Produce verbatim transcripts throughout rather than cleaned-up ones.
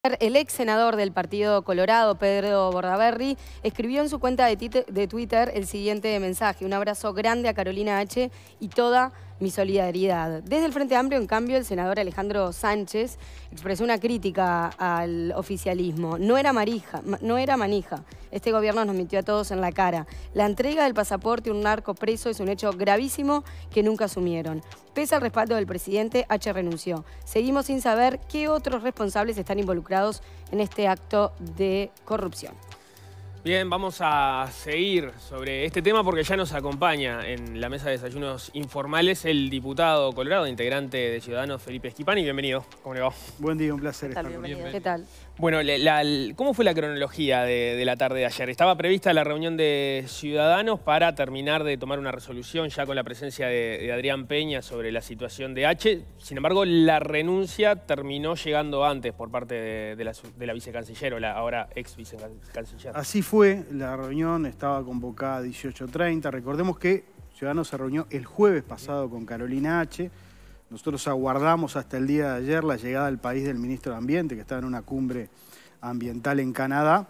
El ex senador del Partido Colorado, Pedro Bordaberry, escribió en su cuenta de Twitter el siguiente mensaje: un abrazo grande a Carolina H. y toda mi solidaridad. Desde el Frente Amplio, en cambio, el senador Alejandro Sánchez expresó una crítica al oficialismo. No era marija, no era manija. Este gobierno nos mintió a todos en la cara. La entrega del pasaporte a un narco preso es un hecho gravísimo que nunca asumieron. Pese al respaldo del presidente, H renunció. Seguimos sin saber qué otros responsables están involucrados en este acto de corrupción. Bien, vamos a seguir sobre este tema porque ya nos acompaña en la mesa de desayunos informales el diputado colorado, integrante de Ciudadanos, Felipe Schipani. Bienvenido. ¿Cómo le va? Buen día, un placer ¿Qué tal? estar con Bienvenido. ¿Qué tal? Bueno, la, la, ¿cómo fue la cronología de, de la tarde de ayer? Estaba prevista la reunión de Ciudadanos para terminar de tomar una resolución ya con la presencia de, de Adrián Peña sobre la situación de H. Sin embargo, la renuncia terminó llegando antes por parte de, de, la, de la vicecanciller o la ahora ex vicecanciller. Así fue, la reunión estaba convocada a dieciocho treinta. Recordemos que Ciudadanos se reunió el jueves pasado con Carolina H. Nosotros aguardamos hasta el día de ayer la llegada al país del ministro de Ambiente, que estaba en una cumbre ambiental en Canadá.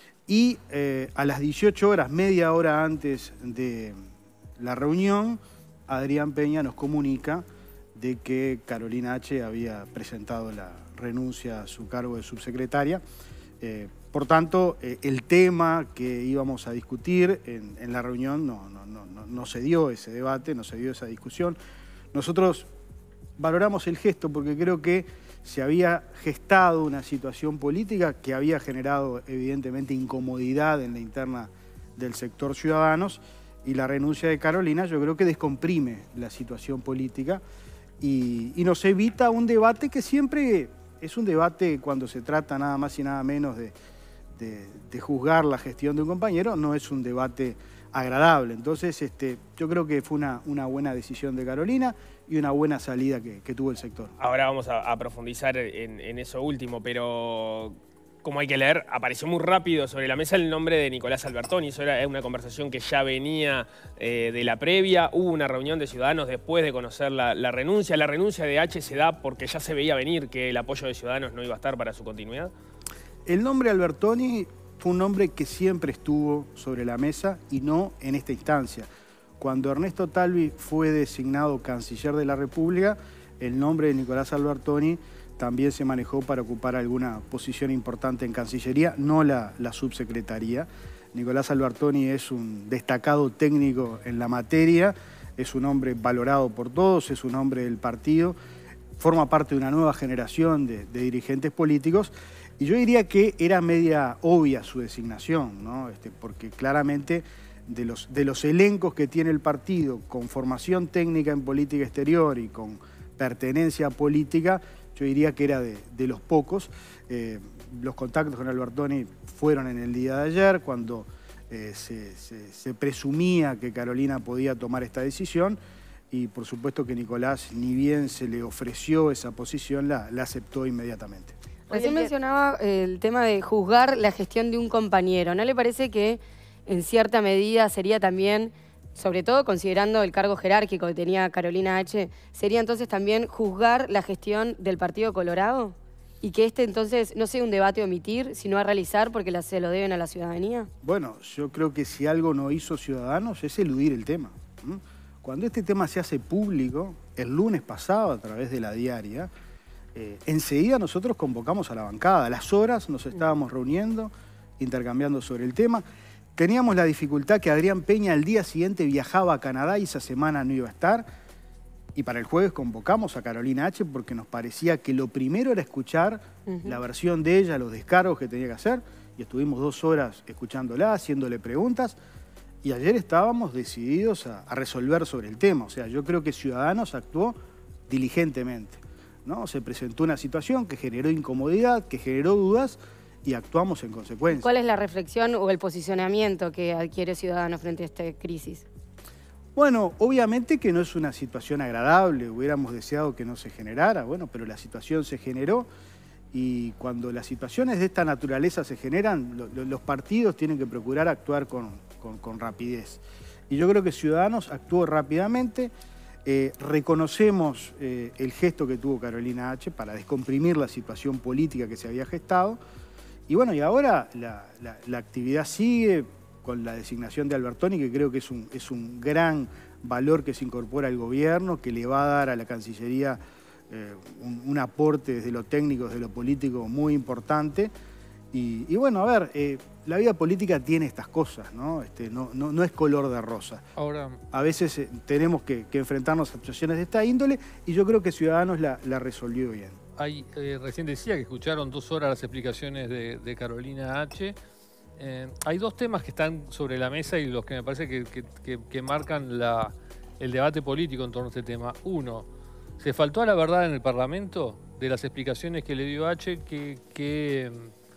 Y eh, a las dieciocho horas, media hora antes de la reunión, Adrián Peña nos comunica de que Carolina H. había presentado la renuncia a su cargo de subsecretaria. Eh, por tanto, eh, el tema que íbamos a discutir en, en la reunión no, no, no, no, no se dio ese debate, no se dio esa discusión. Nosotros valoramos el gesto porque creo que se había gestado una situación política que había generado evidentemente incomodidad en la interna del sector Ciudadanos, y la renuncia de Carolina yo creo que descomprime la situación política y, y nos evita un debate que siempre es un debate cuando se trata nada más y nada menos de, de, de juzgar la gestión de un compañero, no es un debate agradable. Entonces este, yo creo que fue una, una buena decisión de Carolina y una buena salida que, que tuvo el sector. Ahora vamos a, a profundizar en, en eso último, pero como hay que leer, apareció muy rápido sobre la mesa el nombre de Nicolás Albertoni. Eso era una conversación que ya venía eh, de la previa. Hubo una reunión de Ciudadanos después de conocer la, la renuncia. La renuncia de H se da porque ya se veía venir que el apoyo de Ciudadanos no iba a estar para su continuidad. El nombre Albertoni fue un nombre que siempre estuvo sobre la mesa y no en esta instancia. Cuando Ernesto Talvi fue designado canciller de la República, el nombre de Nicolás Albertoni también se manejó para ocupar alguna posición importante en Cancillería, no la, la subsecretaría. Nicolás Albertoni es un destacado técnico en la materia, es un hombre valorado por todos, es un hombre del partido, forma parte de una nueva generación de, de dirigentes políticos. Y yo diría que era media obvia su designación, ¿no? Este, porque claramente de los, de los elencos que tiene el partido con formación técnica en política exterior y con pertenencia política, yo diría que era de, de los pocos. Eh, los contactos con Albertoni fueron en el día de ayer, cuando eh, se, se, se presumía que Carolina podía tomar esta decisión, y por supuesto que Nicolás, ni bien se le ofreció esa posición, la, la aceptó inmediatamente. Recién mencionaba el tema de juzgar la gestión de un compañero. ¿No le parece que en cierta medida sería también, sobre todo considerando el cargo jerárquico que tenía Carolina H., sería entonces también juzgar la gestión del Partido Colorado? Y que este entonces no sea un debate a omitir, sino a realizar porque la, se lo deben a la ciudadanía. Bueno, yo creo que si algo no hizo Ciudadanos es eludir el tema. Cuando este tema se hace público, el lunes pasado a través de la diaria, Eh, enseguida nosotros convocamos a la bancada. A las horas nos estábamos reuniendo, intercambiando sobre el tema. Teníamos la dificultad que Adrián Peña al día siguiente viajaba a Canadá y esa semana no iba a estar. Y para el jueves convocamos a Carolina H. porque nos parecía que lo primero era escuchar uh-huh. la versión de ella, los descargos que tenía que hacer. Y estuvimos dos horas escuchándola, haciéndole preguntas. Y ayer estábamos decididos a, a resolver sobre el tema. O sea, yo creo que Ciudadanos actuó diligentemente, ¿no? Se presentó una situación que generó incomodidad, que generó dudas y actuamos en consecuencia. ¿Cuál es la reflexión o el posicionamiento que adquiere Ciudadanos frente a esta crisis? Bueno, obviamente que no es una situación agradable, hubiéramos deseado que no se generara, bueno, pero la situación se generó y cuando las situaciones de esta naturaleza se generan, lo, lo, los partidos tienen que procurar actuar con, con, con rapidez. Y yo creo que Ciudadanos actuó rápidamente. Eh, reconocemos eh, el gesto que tuvo Carolina H. para descomprimir la situación política que se había gestado. Y bueno, y ahora la, la, la actividad sigue con la designación de Albertoni, que creo que es un, es un gran valor que se incorpora al gobierno, que le va a dar a la Cancillería eh, un, un aporte desde lo técnico, desde lo político muy importante. Y, y bueno, a ver, eh, la vida política tiene estas cosas, ¿no? Este, no, no, no es color de rosa. Ahora, a veces eh, tenemos que, que enfrentarnos a situaciones de esta índole y yo creo que Ciudadanos la, la resolvió bien. hay, eh, recién decía que escucharon dos horas las explicaciones de, de Carolina H. Eh, hay dos temas que están sobre la mesa y los que me parece que, que, que, que marcan la, el debate político en torno a este tema. Uno, ¿se faltó a la verdad en el Parlamento de las explicaciones que le dio H que... que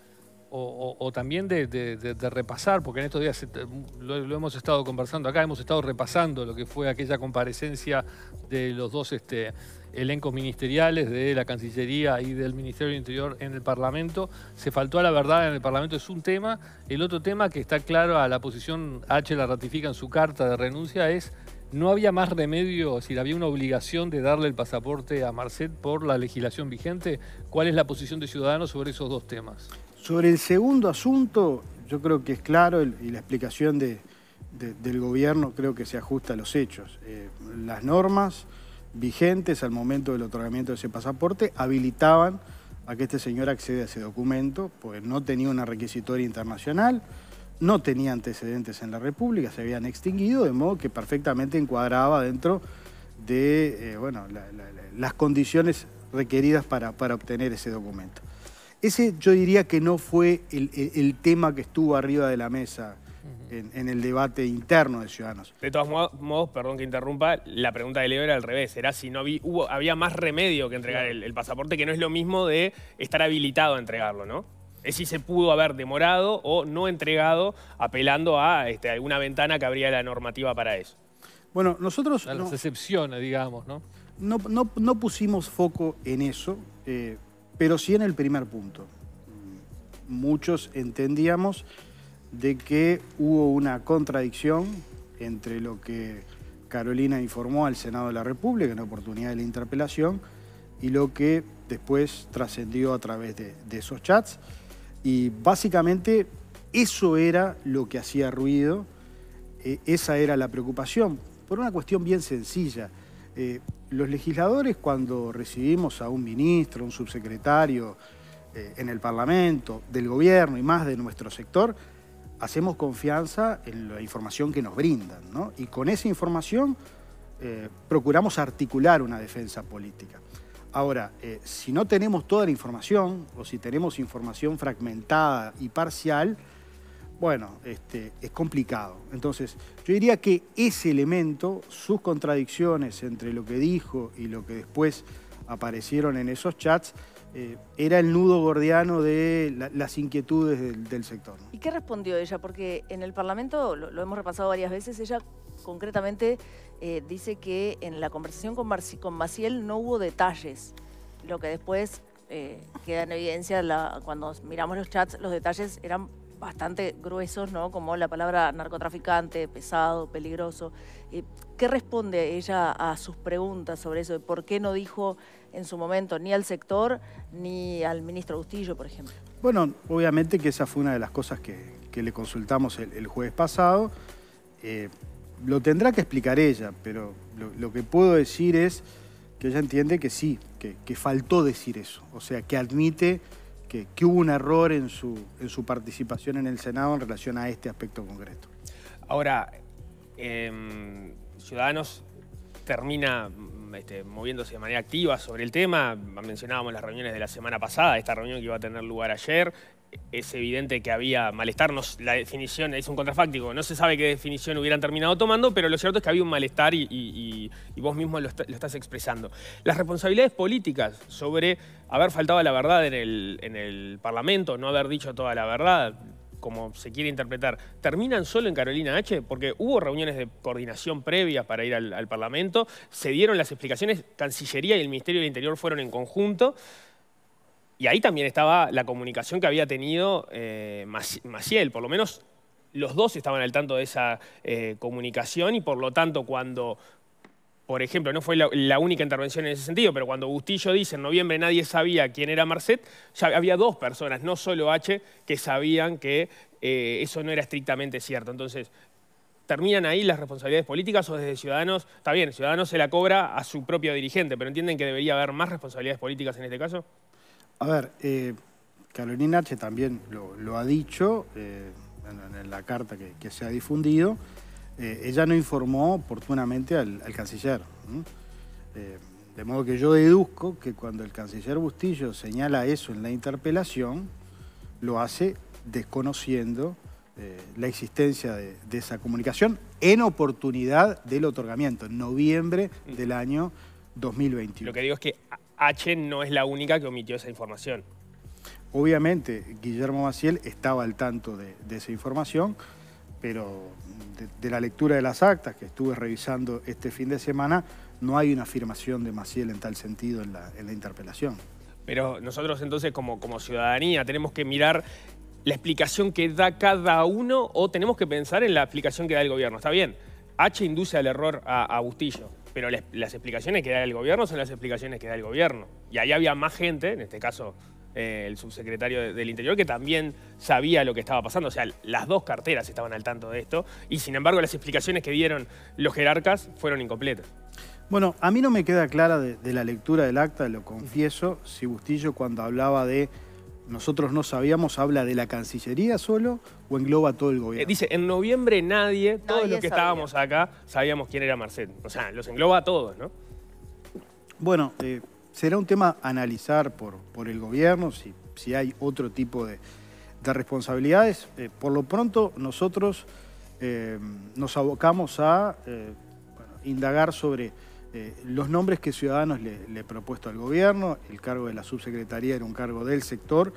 O, o, o también de, de, de, de repasar, porque en estos días lo, lo hemos estado conversando acá, hemos estado repasando lo que fue aquella comparecencia de los dos este, elencos ministeriales, de la Cancillería y del Ministerio del Interior en el Parlamento. Se faltó a la verdad en el Parlamento, es un tema. El otro tema que está claro, a la posición H la ratifica en su carta de renuncia, es no había más remedio, es decir, había una obligación de darle el pasaporte a Marcet por la legislación vigente. ¿Cuál es la posición de Ciudadanos sobre esos dos temas? Sobre el segundo asunto, yo creo que es claro y la explicación de, de, del gobierno creo que se ajusta a los hechos. Eh, las normas vigentes al momento del otorgamiento de ese pasaporte habilitaban a que este señor acceda a ese documento, pues no tenía una requisitoria internacional, no tenía antecedentes en la República, se habían extinguido, de modo que perfectamente encuadraba dentro de eh, bueno, la, la, la, las condiciones requeridas para, para obtener ese documento. Ese yo diría que no fue el, el, el tema que estuvo arriba de la mesa en, en el debate interno de Ciudadanos. De todos modos, modos, perdón que interrumpa, la pregunta de Leo era al revés. Era si no había, hubo, había más remedio que entregar el, el pasaporte, que no es lo mismo de estar habilitado a entregarlo, ¿no? Es si se pudo haber demorado o no entregado apelando a este, alguna ventana que habría la normativa para eso. Bueno, nosotros... A las no, excepciones, digamos, ¿no? No, no, no pusimos foco en eso, eh, pero sí en el primer punto. Muchos entendíamos de que hubo una contradicción entre lo que Carolina informó al Senado de la República en la oportunidad de la interpelación y lo que después trascendió a través de, de esos chats. Y básicamente eso era lo que hacía ruido, eh, esa era la preocupación, por una cuestión bien sencilla. Eh, los legisladores, cuando recibimos a un ministro, un subsecretario eh, en el Parlamento, del gobierno y más de nuestro sector, hacemos confianza en la información que nos brindan, ¿no? Y con esa información eh, procuramos articular una defensa política. Ahora, eh, si no tenemos toda la información o si tenemos información fragmentada y parcial, bueno, este, es complicado. Entonces, yo diría que ese elemento, sus contradicciones entre lo que dijo y lo que después aparecieron en esos chats, eh, era el nudo gordiano de la, las inquietudes del, del sector, ¿no? ¿Y qué respondió ella? Porque en el Parlamento, lo, lo hemos repasado varias veces, ella concretamente eh, dice que en la conversación con, Marci, con Maciel no hubo detalles, lo que después eh, queda en evidencia la, cuando miramos los chats, los detalles eran bastante gruesos, ¿no? Como la palabra narcotraficante, pesado, peligroso. Eh, ¿Qué responde ella a sus preguntas sobre eso? ¿Por qué no dijo en su momento ni al sector ni al ministro Bustillo, por ejemplo? Bueno, obviamente que esa fue una de las cosas que, que le consultamos el, el jueves pasado. Eh, lo tendrá que explicar ella, pero lo, lo que puedo decir es que ella entiende que sí, que, que faltó decir eso. O sea, que admite que, que hubo un error en su, en su participación en el Senado en relación a este aspecto concreto. Ahora, eh, Ciudadanos termina este, moviéndose de manera activa sobre el tema. Mencionábamos las reuniones de la semana pasada, esta reunión que iba a tener lugar ayer. Es evidente que había malestar, no, la definición es un contrafáctico, no se sabe qué definición hubieran terminado tomando, pero lo cierto es que había un malestar y, y, y vos mismo lo, está, lo estás expresando. Las responsabilidades políticas sobre haber faltado a la verdad en el, en el Parlamento, no haber dicho toda la verdad, como se quiere interpretar, ¿terminan solo en Carolina H? Porque hubo reuniones de coordinación previas para ir al, al Parlamento, se dieron las explicaciones, Cancillería y el Ministerio del Interior fueron en conjunto. Y ahí también estaba la comunicación que había tenido eh, Maciel, por lo menos los dos estaban al tanto de esa eh, comunicación y por lo tanto cuando por ejemplo, no fue la, la única intervención en ese sentido, pero cuando Bustillo dice en noviembre nadie sabía quién era Marcet, ya había dos personas, no solo H, que sabían que eh, eso no era estrictamente cierto. Entonces, ¿terminan ahí las responsabilidades políticas o desde Ciudadanos? Está bien, Ciudadanos se la cobra a su propio dirigente, pero ¿entienden que debería haber más responsabilidades políticas en este caso? A ver, eh, Carolina H también lo, lo ha dicho eh, en, en la carta que, que se ha difundido. Eh, ella no informó oportunamente al, al canciller. Eh, de modo que yo deduzco que cuando el canciller Bustillo señala eso en la interpelación, lo hace desconociendo eh, la existencia de, de esa comunicación en oportunidad del otorgamiento, en noviembre del año dos mil veintiuno. Lo que digo es que H no es la única que omitió esa información. Obviamente, Guillermo Maciel estaba al tanto de, de esa información, pero de, de la lectura de las actas que estuve revisando este fin de semana, no hay una afirmación de Maciel en tal sentido en la, en la interpelación. Pero nosotros entonces como, como ciudadanía tenemos que mirar la explicación que da cada uno o tenemos que pensar en la explicación que da el gobierno. Está bien, H induce al error a, a Bustillo, pero las, las explicaciones que da el gobierno son las explicaciones que da el gobierno. Y ahí había más gente, en este caso eh, el subsecretario de, del Interior, que también sabía lo que estaba pasando. O sea, las dos carteras estaban al tanto de esto y sin embargo las explicaciones que dieron los jerarcas fueron incompletas. Bueno, a mí no me queda clara de, de la lectura del acta, lo confieso, si Bustillo cuando hablaba de nosotros no sabíamos, ¿habla de la Cancillería solo o engloba todo el gobierno? Eh, dice, en noviembre nadie, todos Nadie los que sabía. estábamos acá, sabíamos quién era Marcet. O sea, los engloba a todos, ¿no? Bueno, eh, será un tema a analizar por, por el gobierno, si, si hay otro tipo de, de responsabilidades. Eh, por lo pronto, nosotros eh, nos abocamos a eh, bueno, indagar sobre eh, los nombres que Ciudadanos le, le ha propuesto al gobierno. El cargo de la subsecretaría era un cargo del sector.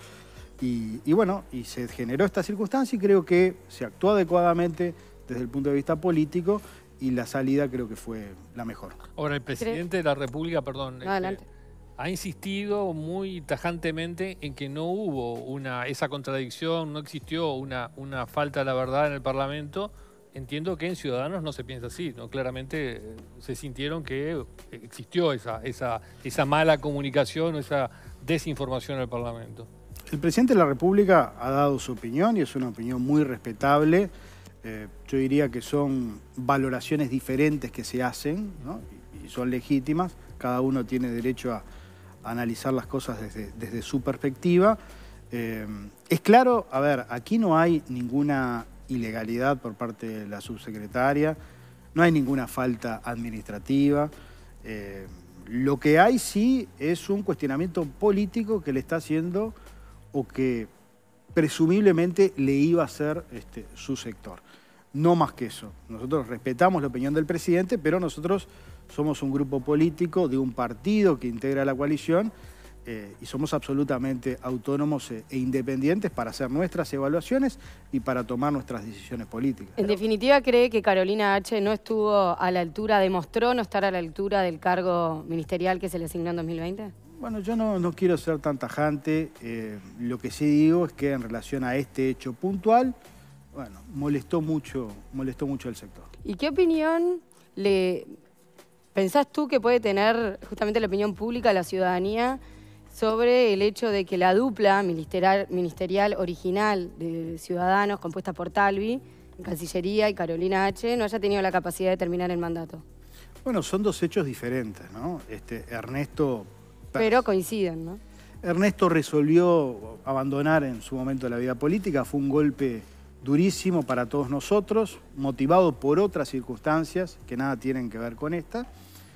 Y, y bueno, y se generó esta circunstancia y creo que se actuó adecuadamente desde el punto de vista político y la salida creo que fue la mejor. Ahora, el presidente de la República, perdón, este, Adelante. ha insistido muy tajantemente en que no hubo una, esa contradicción, no existió una, una falta de la verdad en el Parlamento. Entiendo que en Ciudadanos no se piensa así, ¿no? Claramente eh, se sintieron que existió esa, esa, esa mala comunicación o esa desinformación en el Parlamento. El presidente de la República ha dado su opinión y es una opinión muy respetable. Eh, yo diría que son valoraciones diferentes que se hacen, ¿no? y, y son legítimas. Cada uno tiene derecho a, a analizar las cosas desde, desde su perspectiva. Eh, es claro, a ver, aquí no hay ninguna ilegalidad por parte de la subsecretaria, no hay ninguna falta administrativa. Eh, lo que hay sí es un cuestionamiento político que le está haciendo o que presumiblemente le iba a hacer este, su sector. No más que eso. Nosotros respetamos la opinión del presidente, pero nosotros somos un grupo político de un partido que integra la coalición eh, y somos absolutamente autónomos e, e independientes para hacer nuestras evaluaciones y para tomar nuestras decisiones políticas. En definitiva, ¿cree que Carolina H. no estuvo a la altura, demostró no estar a la altura del cargo ministerial que se le asignó en dos mil veinte? Bueno, yo no, no quiero ser tan tajante. Eh, lo que sí digo es que en relación a este hecho puntual, bueno, molestó mucho, molestó mucho al sector. ¿Y qué opinión le pensás tú que puede tener justamente la opinión pública, la ciudadanía, sobre el hecho de que la dupla ministerial, ministerial original de Ciudadanos, compuesta por Talvi, Cancillería y Carolina H., no haya tenido la capacidad de terminar el mandato? Bueno, son dos hechos diferentes, ¿no? Este, Ernesto... Pero coinciden, ¿no? Ernesto resolvió abandonar en su momento la vida política, fue un golpe durísimo para todos nosotros, motivado por otras circunstancias que nada tienen que ver con esta,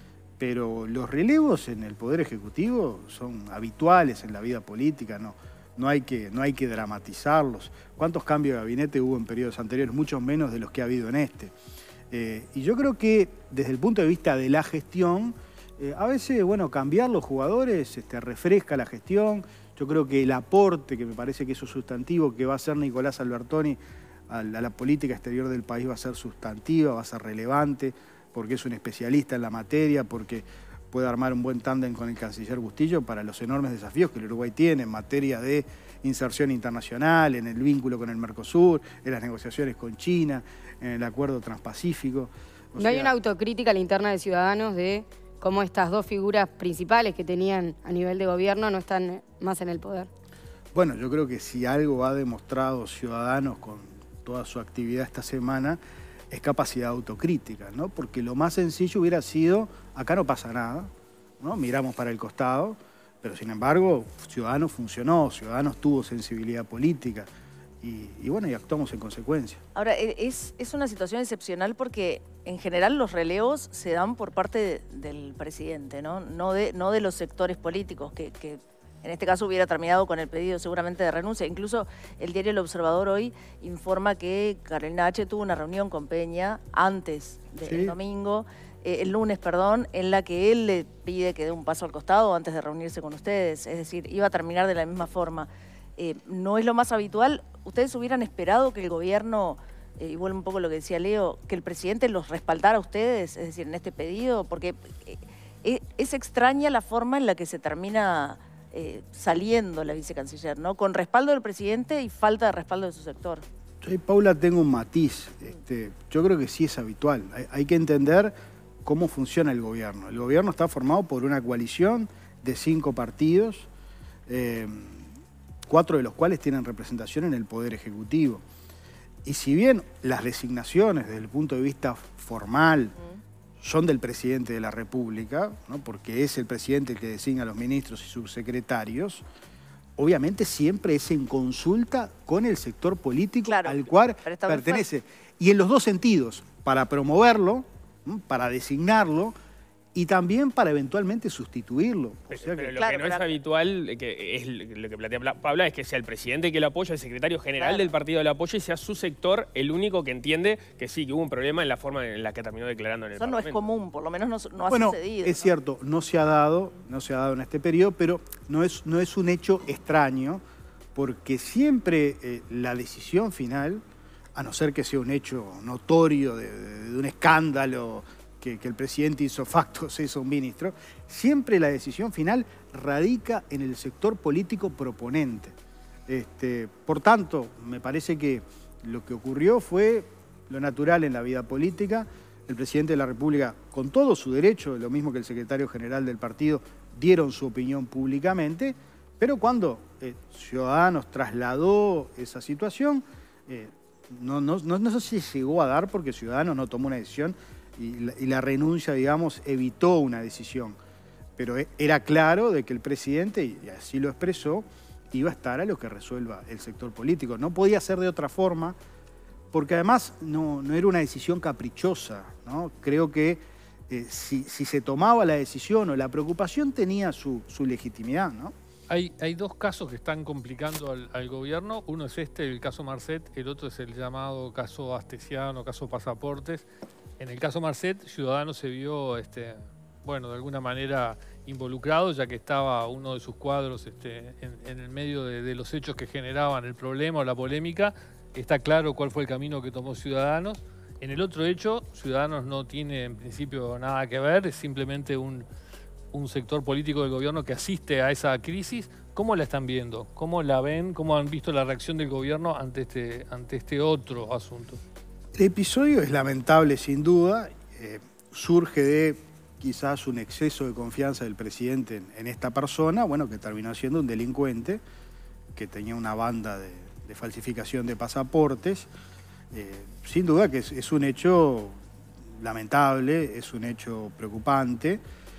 pero los relevos en el Poder Ejecutivo son habituales en la vida política, no, no, hay que, no hay que dramatizarlos. ¿Cuántos cambios de gabinete hubo en periodos anteriores? Muchos menos de los que ha habido en este. Eh, y yo creo que desde el punto de vista de la gestión, Eh, a veces, bueno, cambiar los jugadores este, refresca la gestión. Yo creo que el aporte, que me parece que eso es sustantivo, que va a hacer Nicolás Albertoni a la, a la política exterior del país va a ser sustantiva, va a ser relevante, porque es un especialista en la materia, porque puede armar un buen tándem con el canciller Bustillo para los enormes desafíos que el Uruguay tiene en materia de inserción internacional, en el vínculo con el Mercosur, en las negociaciones con China, en el acuerdo transpacífico. ¿No hay una autocrítica a la interna de Ciudadanos de cómo estas dos figuras principales que tenían a nivel de gobierno no están más en el poder? Bueno, yo creo que si algo ha demostrado Ciudadanos con toda su actividad esta semana es capacidad autocrítica, ¿no? Porque lo más sencillo hubiera sido, acá no pasa nada, ¿no? Miramos para el costado, pero sin embargo Ciudadanos funcionó, Ciudadanos tuvo sensibilidad política y, y bueno, y actuamos en consecuencia. Ahora, es, es una situación excepcional porque en general los relevos se dan por parte de, del presidente, ¿no? No de, no de los sectores políticos que... que en este caso hubiera terminado con el pedido seguramente de renuncia. Incluso el diario El Observador hoy informa que Carolina H. tuvo una reunión con Peña antes del Sí. domingo, eh, el lunes, perdón, en la que él le pide que dé un paso al costado antes de reunirse con ustedes. Es decir, iba a terminar de la misma forma. Eh, no es lo más habitual. ¿Ustedes hubieran esperado que el gobierno, eh, y vuelvo un poco a lo que decía Leo, que el presidente los respaldara a ustedes, es decir, en este pedido? Porque eh, es extraña la forma en la que se termina... Eh, saliendo la vicecanciller, ¿no? Con respaldo del presidente y falta de respaldo de su sector. Yo, Paula, tengo un matiz. Este, yo creo que sí es habitual. Hay, hay que entender cómo funciona el gobierno. El gobierno está formado por una coalición de cinco partidos, eh, cuatro de los cuales tienen representación en el Poder Ejecutivo. Y si bien las designaciones desde el punto de vista formal mm. son del presidente de la República, ¿no? Porque es el presidente el que designa a los ministros y subsecretarios, obviamente siempre es en consulta con el sector político claro, al cual pertenece. Y en los dos sentidos, para promoverlo, ¿no? Para designarlo, y también para eventualmente sustituirlo. Pero, o sea pero que, lo claro, que no pero... es habitual, que es lo que plantea Paula, es que sea el presidente que lo apoya, el secretario general claro. del partido lo apoya y sea su sector el único que entiende que sí, que hubo un problema en la forma en la que terminó declarando en el Eso no Parlamento. es común, por lo menos no, no ha bueno, sucedido. es ¿no? cierto, no se ha dado, no se ha dado en este periodo, pero no es, no es un hecho extraño, porque siempre eh, la decisión final, a no ser que sea un hecho notorio de, de, de un escándalo, Que, que el presidente hizo facto, se hizo un ministro, siempre la decisión final radica en el sector político proponente. Este, por tanto, me parece que lo que ocurrió fue lo natural en la vida política. El presidente de la República, con todo su derecho, lo mismo que el secretario general del partido, dieron su opinión públicamente, pero cuando eh, Ciudadanos trasladó esa situación, eh, no, no, no, no sé si llegó a dar porque Ciudadanos no tomó una decisión y la, y la renuncia, digamos, evitó una decisión. Pero era claro de que el presidente, y así lo expresó, iba a estar a lo que resuelva el sector político. No podía ser de otra forma, porque además no, no era una decisión caprichosa, ¿no? Creo que eh, si, si se tomaba la decisión o la preocupación tenía su, su legitimidad, ¿no? Hay, hay dos casos que están complicando al, al gobierno. Uno es este, el caso Marcet, el otro es el llamado caso Astesiano, caso Pasaportes. En el caso Marcet, Ciudadanos se vio, este, bueno, de alguna manera involucrado, ya que estaba uno de sus cuadros este, en, en el medio de, de los hechos que generaban el problema o la polémica. Está claro cuál fue el camino que tomó Ciudadanos. En el otro hecho, Ciudadanos no tiene en principio nada que ver, es simplemente un, un sector político del gobierno que asiste a esa crisis. ¿Cómo la están viendo? ¿Cómo la ven? ¿Cómo han visto la reacción del gobierno ante este, ante este otro asunto? El episodio es lamentable sin duda, eh, surge de quizás un exceso de confianza del presidente en, en esta persona, bueno, que terminó siendo un delincuente, que tenía una banda de, de falsificación de pasaportes. Eh, sin duda que es, es un hecho lamentable, es un hecho preocupante.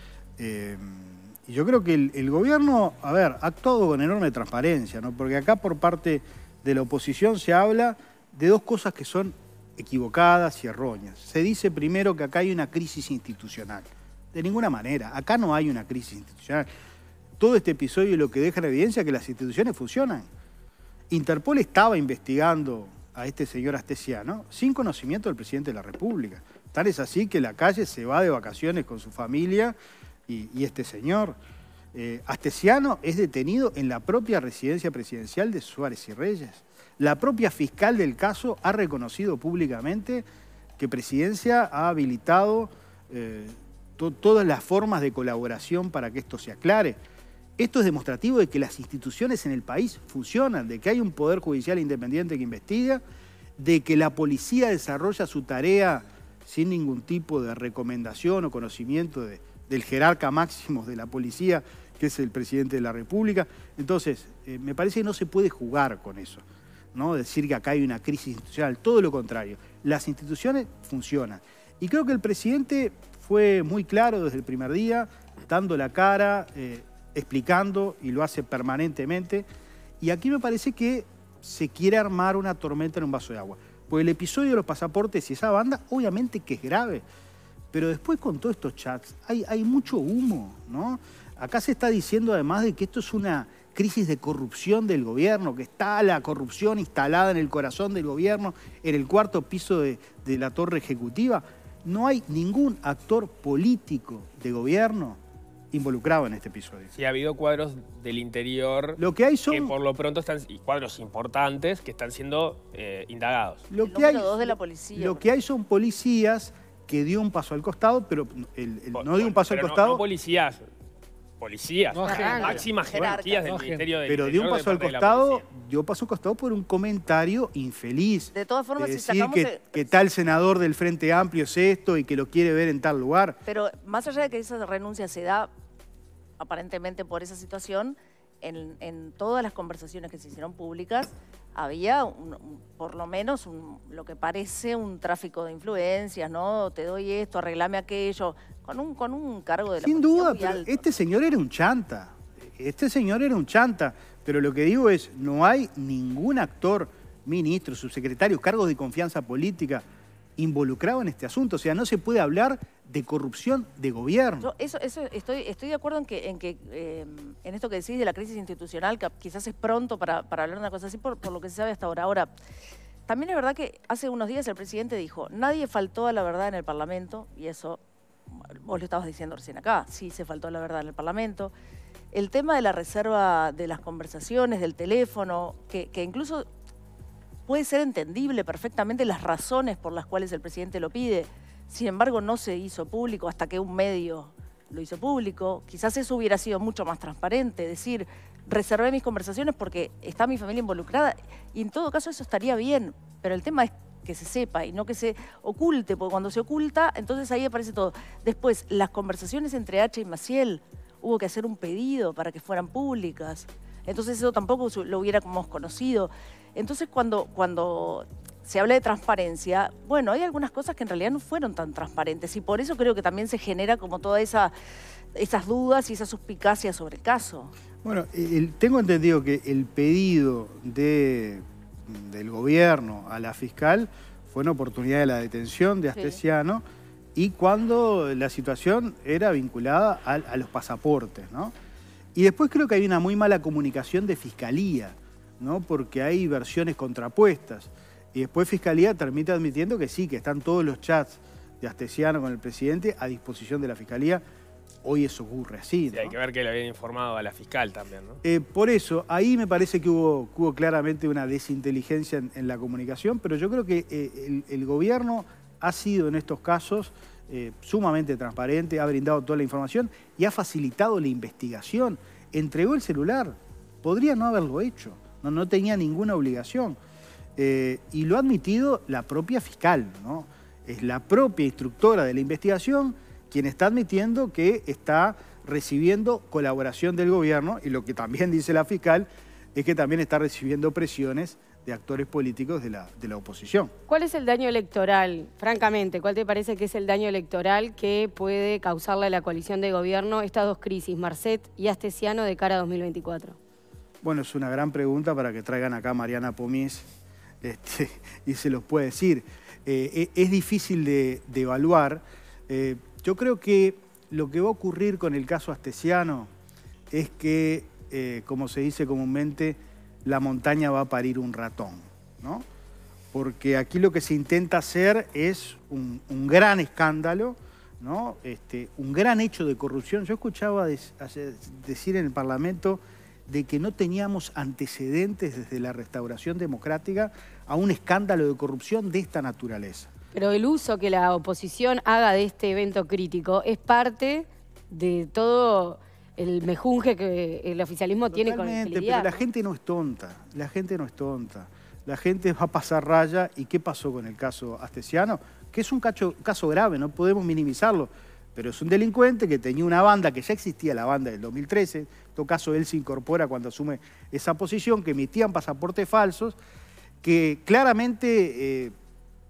Eh, y yo creo que el, el gobierno, a ver, ha actuado con enorme transparencia, ¿no? Porque acá por parte de la oposición se habla de dos cosas que son equivocadas y erróneas. Se dice primero que acá hay una crisis institucional. De ninguna manera, acá no hay una crisis institucional. Todo este episodio lo que deja en evidencia es que las instituciones funcionan. Interpol estaba investigando a este señor Astesiano sin conocimiento del presidente de la República. Tal es así que la calle se va de vacaciones con su familia y, y este señor. Eh, Astesiano es detenido en la propia residencia presidencial de Suárez y Reyes. La propia fiscal del caso ha reconocido públicamente que Presidencia ha habilitado eh, to todas las formas de colaboración para que esto se aclare. Esto es demostrativo de que las instituciones en el país funcionan, de que hay un poder judicial independiente que investiga, de que la policía desarrolla su tarea sin ningún tipo de recomendación o conocimiento de, del jerarca máximo de la policía, que es el presidente de la República. Entonces, eh, me parece que no se puede jugar con eso, ¿no? Decir que acá hay una crisis institucional, todo lo contrario. Las instituciones funcionan. Y creo que el presidente fue muy claro desde el primer día, dando la cara, eh, explicando, y lo hace permanentemente. Y aquí me parece que se quiere armar una tormenta en un vaso de agua. Porque el episodio de los pasaportes y esa banda, obviamente que es grave. Pero después con todos estos chats hay, hay mucho humo, ¿no? Acá se está diciendo además de que esto es una crisis de corrupción del gobierno, que está la corrupción instalada en el corazón del gobierno, en el cuarto piso de, de la torre ejecutiva. No hay ningún actor político de gobierno involucrado en este episodio. Sí, ha habido cuadros del interior lo que, hay son, que por lo pronto están, y cuadros importantes que están siendo eh, indagados. Lo el que hay, dos de la policía. Lo que hay son policías que dio un paso al costado, pero el, el, no dio un paso pero al costado. No, no policías, policías, No, máximas jerarquías del no, Ministerio del Pero dio un paso al costado, dio paso al costado por un comentario infeliz. De todas formas, de si decir sacamos que, el- que tal senador del Frente Amplio es esto y que lo quiere ver en tal lugar. Pero más allá de que esa renuncia se da aparentemente por esa situación, en, en todas las conversaciones que se hicieron públicas había un- un- por lo menos un- lo que parece un tráfico de influencias, ¿no? Te doy esto, arreglame aquello, con un, con un cargo de la Sin policía duda, muy pero alto. este señor era un chanta. Este señor era un chanta. Pero lo que digo es, no hay ningún actor, ministro, subsecretario, cargos de confianza política involucrado en este asunto. O sea, no se puede hablar de corrupción de gobierno. Yo eso, eso estoy, estoy de acuerdo en que, en, que eh, en esto que decís de la crisis institucional, que quizás es pronto para, para hablar de una cosa así por, por lo que se sabe hasta ahora. Ahora, también es verdad que hace unos días el presidente dijo, nadie faltó a la verdad en el Parlamento, y eso vos lo estabas diciendo recién acá, sí se faltó a la verdad en el Parlamento. El tema de la reserva de las conversaciones, del teléfono, que, que incluso puede ser entendible perfectamente las razones por las cuales el presidente lo pide. Sin embargo, no se hizo público hasta que un medio lo hizo público. Quizás eso hubiera sido mucho más transparente, decir, reservé mis conversaciones porque está mi familia involucrada, y en todo caso eso estaría bien, pero el tema es que se sepa y no que se oculte, porque cuando se oculta, entonces ahí aparece todo. Después, las conversaciones entre H y Maciel, hubo que hacer un pedido para que fueran públicas. Entonces eso tampoco lo hubiéramos conocido. Entonces cuando, cuando se habla de transparencia, bueno, hay algunas cosas que en realidad no fueron tan transparentes y por eso creo que también se genera como todas esa, esas dudas y esa suspicacia sobre el caso. Bueno, el, tengo entendido que el pedido de, del gobierno a la fiscal fue una oportunidad de la detención de Astesiano, sí, y cuando la situación era vinculada a, a los pasaportes, ¿no? Y después creo que hay una muy mala comunicación de Fiscalía, ¿no? Porque hay versiones contrapuestas. Y después Fiscalía termina admitiendo que sí, que están todos los chats de Astesiano con el presidente a disposición de la Fiscalía. Hoy eso ocurre así, ¿no? Sí, hay que ver que le habían informado a la fiscal también, ¿no? Eh, por eso, ahí me parece que hubo, que hubo claramente una desinteligencia en, en la comunicación, pero yo creo que eh, el, el gobierno ha sido en estos casos eh, sumamente transparente, ha brindado toda la información y ha facilitado la investigación. Entregó el celular, podría no haberlo hecho, no, no tenía ninguna obligación. Eh, y lo ha admitido la propia fiscal, ¿no? Es la propia instructora de la investigación quien está admitiendo que está recibiendo colaboración del gobierno, y lo que también dice la fiscal es que también está recibiendo presiones de actores políticos de la, de la oposición. ¿Cuál es el daño electoral, francamente? ¿Cuál te parece que es el daño electoral que puede causarle a la coalición de gobierno estas dos crisis, Marcet y Astesiano, de cara a dos mil veinticuatro? Bueno, es una gran pregunta para que traigan acá a Mariana Pomies este, y se los puede decir. Eh, es difícil de, de evaluar. Eh, yo creo que lo que va a ocurrir con el caso Astesiano es que, eh, como se dice comúnmente, la montaña va a parir un ratón, ¿no? Porque aquí lo que se intenta hacer es un, un gran escándalo, ¿no? Este, un gran hecho de corrupción. Yo escuchaba des, decir en el Parlamento de que no teníamos antecedentes desde la restauración democrática a un escándalo de corrupción de esta naturaleza. Pero el uso que la oposición haga de este evento crítico es parte de todo el mejunje que el oficialismo Totalmente, tiene con el pero lidiar, la ¿no? gente no es tonta, la gente no es tonta. la gente va a pasar raya. ¿Y qué pasó con el caso Astesiano? Que es un caso, caso grave, no podemos minimizarlo, pero es un delincuente que tenía una banda, que ya existía la banda del dos mil trece, en todo caso él se incorpora cuando asume esa posición, que emitían pasaportes falsos, que claramente eh,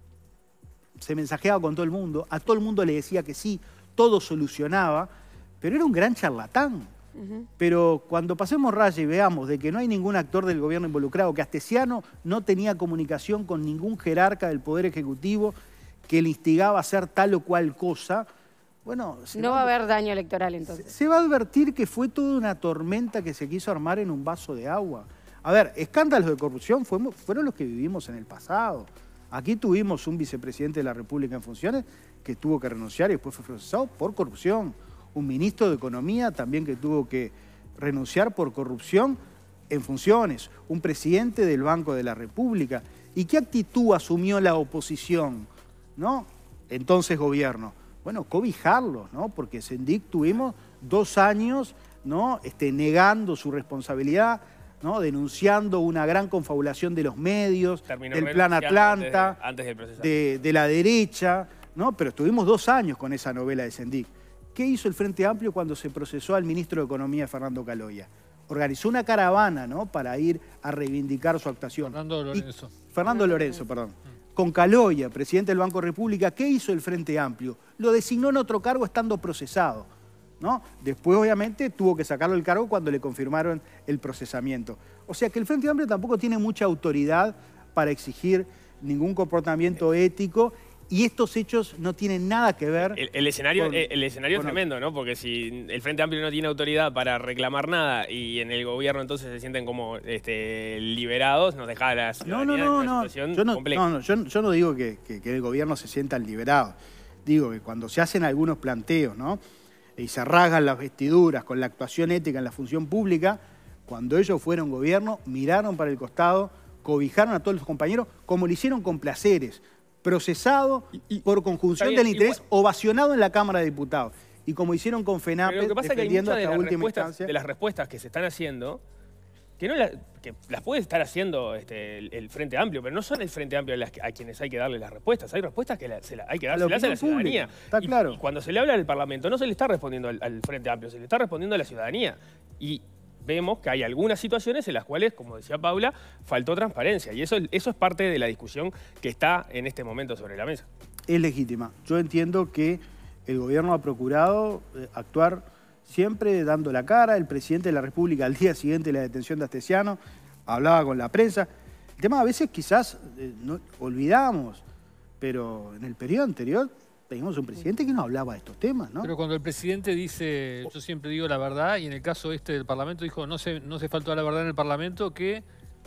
se mensajeaba con todo el mundo, a todo el mundo le decía que sí, todo solucionaba, pero era un gran charlatán. Uh-huh. Pero cuando pasemos raya y veamos de que no hay ningún actor del gobierno involucrado, que Astesiano no tenía comunicación con ningún jerarca del Poder Ejecutivo que le instigaba a hacer tal o cual cosa, bueno... No va, va a haber daño electoral entonces. Se, se va a advertir que fue toda una tormenta que se quiso armar en un vaso de agua. A ver, escándalos de corrupción fuimos, fueron los que vivimos en el pasado. Aquí tuvimos un vicepresidente de la República en funciones que tuvo que renunciar y después fue procesado por corrupción. Un ministro de Economía también que tuvo que renunciar por corrupción en funciones. Un presidente del Banco de la República. ¿Y qué actitud asumió la oposición, ¿no? Entonces gobierno. Bueno, cobijarlos, ¿no? Porque Sendic tuvimos dos años, ¿no? Este, negando su responsabilidad, ¿no? Denunciando una gran confabulación de los medios, Terminó del Plan Atlanta, antes de, antes del proceso. de, de la derecha, ¿no? Pero estuvimos dos años con esa novela de Sendic. ¿Qué hizo el Frente Amplio cuando se procesó al ministro de Economía, Fernando Caloia? Organizó una caravana, ¿no? Para ir a reivindicar su actuación. Fernando Lorenzo. Y, Fernando Lorenzo, perdón. Con Caloia, presidente del Banco República, ¿qué hizo el Frente Amplio? Lo designó en otro cargo estando procesado, ¿no? Después, obviamente, tuvo que sacarlo del cargo cuando le confirmaron el procesamiento. O sea que el Frente Amplio tampoco tiene mucha autoridad para exigir ningún comportamiento ético. Y estos hechos no tienen nada que ver... El, el escenario, con, el escenario con, es tremendo, ¿no? Porque si el Frente Amplio no tiene autoridad para reclamar nada y en el gobierno entonces se sienten como este, liberados, nos deja la ciudadanía no, no, no, en una no. situación yo no, compleja. No, no, yo, yo no digo que, que, que el gobierno se sientan liberados. Digo que cuando se hacen algunos planteos, ¿no? Y se rasgan las vestiduras con la actuación ética en la función pública, cuando ellos fueron gobierno, miraron para el costado, cobijaron a todos los compañeros, como lo hicieron con Placeres, procesado y, y, por conjunción bien, del interés, igual, ovacionado en la Cámara de Diputados. Y como hicieron con FENAPE, pero lo que pasa defendiendo es que hay hasta de última instancia... de las respuestas que se están haciendo, que, no la, que las puede estar haciendo este, el, el Frente Amplio, pero no son el Frente Amplio a, las, a quienes hay que darle las respuestas. Hay respuestas que la, se la, hay que darlas a la ciudadanía. Está y, claro. Y cuando se le habla al Parlamento, no se le está respondiendo al, al Frente Amplio, se le está respondiendo a la ciudadanía. Y vemos que hay algunas situaciones en las cuales, como decía Paula, faltó transparencia. Y eso, eso es parte de la discusión que está en este momento sobre la mesa. Es legítima. Yo entiendo que el gobierno ha procurado eh, actuar siempre dando la cara. El presidente de la República, al día siguiente de la detención de Astesiano, hablaba con la prensa. El tema a veces quizás eh, no, olvidamos, pero en el periodo anterior teníamos un presidente que no hablaba de estos temas, ¿no? Pero cuando el presidente dice, yo siempre digo la verdad, y en el caso este del Parlamento dijo, no se, no se faltó a la verdad en el Parlamento, que,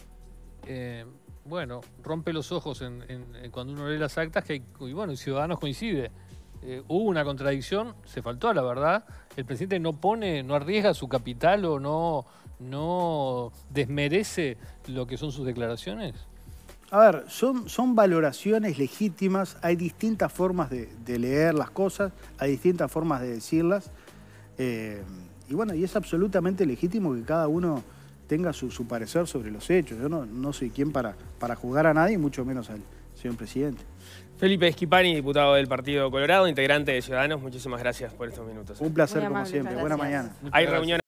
eh, bueno, rompe los ojos en, en, en cuando uno lee las actas, que hay, y bueno, y Ciudadanos coincide. Eh, hubo una contradicción, se faltó a la verdad, el presidente no pone, no arriesga su capital o no, no desmerece lo que son sus declaraciones. A ver, son, son valoraciones legítimas, hay distintas formas de, de leer las cosas, hay distintas formas de decirlas, eh, y bueno, y es absolutamente legítimo que cada uno tenga su, su parecer sobre los hechos. Yo no, no soy quien para, para juzgar a nadie, mucho menos al señor presidente. Felipe Schipani, diputado del Partido Colorado, integrante de Ciudadanos, muchísimas gracias por estos minutos. Un placer, Muy como amable, siempre. Buena mañana. Hay reunión.